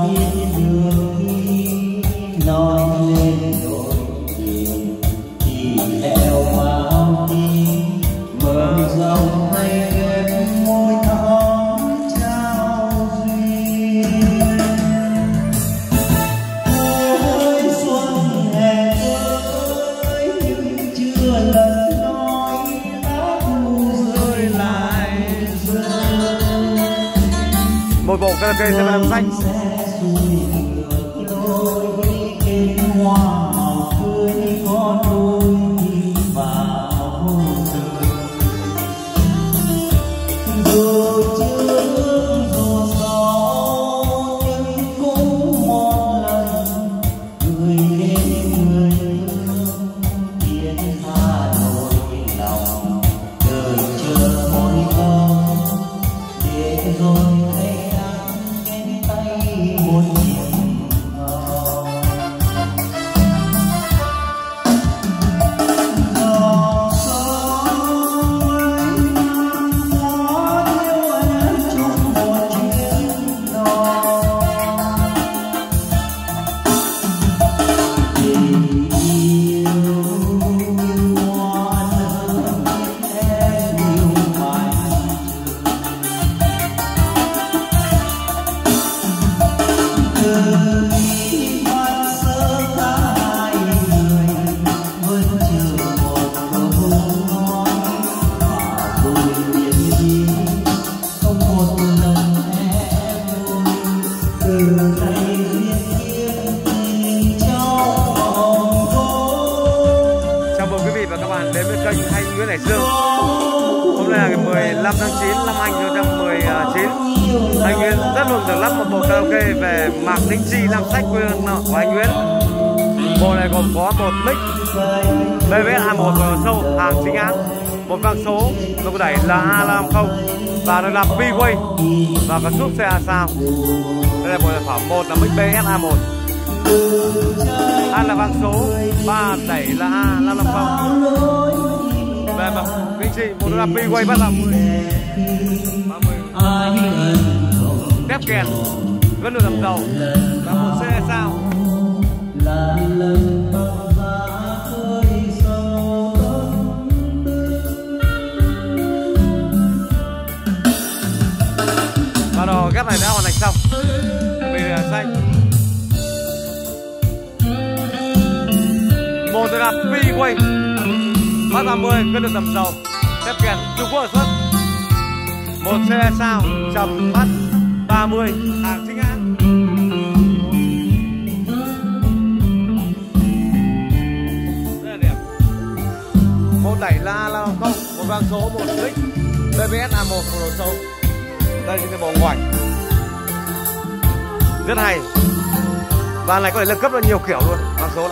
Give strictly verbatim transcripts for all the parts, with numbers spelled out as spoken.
biết đường đi, nói lên đội tình chỉ theo máu đi, mở rộng tay ghép môi thắm trao duyên. Ôi xuân hè ơi, nhưng chưa lần nói đã thu rơi lại rơi. Một bộ karaoke sẽ làm xanh. Chào mừng quý vị và các bạn đến với kênh Thanh Nguyễn Hải Dương. Hôm nay là ngày mười lăm tháng chín năm hai nghìn không trăm mười chín. Thanh Nguyễn rất mừng được lắp một bộ karaoke về Mạc Đĩnh Chi làm sách quê hương của anh Nguyễn. Bộ này gồm có một mic bê vê ét a một và sâu hàng chính hãng, một vang số, nó có đẩy là A năm không và nó là P-Way và có súp xê a sao. Đây là một sản phẩm, một là mic bê vê ét a một, hai là vang số, ba đẩy là A năm năm không. Về Mạc Đĩnh Chi, một là P-Way bắt là mười, ba mươi. Tép kèn, vẫn được làm dầu và một xê a sao. Là lần băng giá khơi sâu tâm tư. Và đồ ghép này đã hoàn thành xong. Bây giờ xanh. Một là P-Way bắt là mười, cân được tầm dầu. Tép kèn Trung Quốc sản xuất. Một xê a sao trầm bắt ba mươi, hàng chính hãng. Một đẩy là A năm không, một vang số, một mic bê vê ét a một, một đồ sâu. Đây là cái bộ ngoảnh rất hay. Và này có thể nâng cấp được nhiều kiểu luôn vang số này.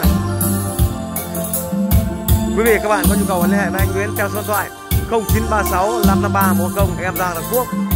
Quý vị và các bạn có nhu cầu liên hệ với anh Nguyễn theo số điện thoại không chín ba sáu năm năm ba một không, em Giang Đăng Quốc.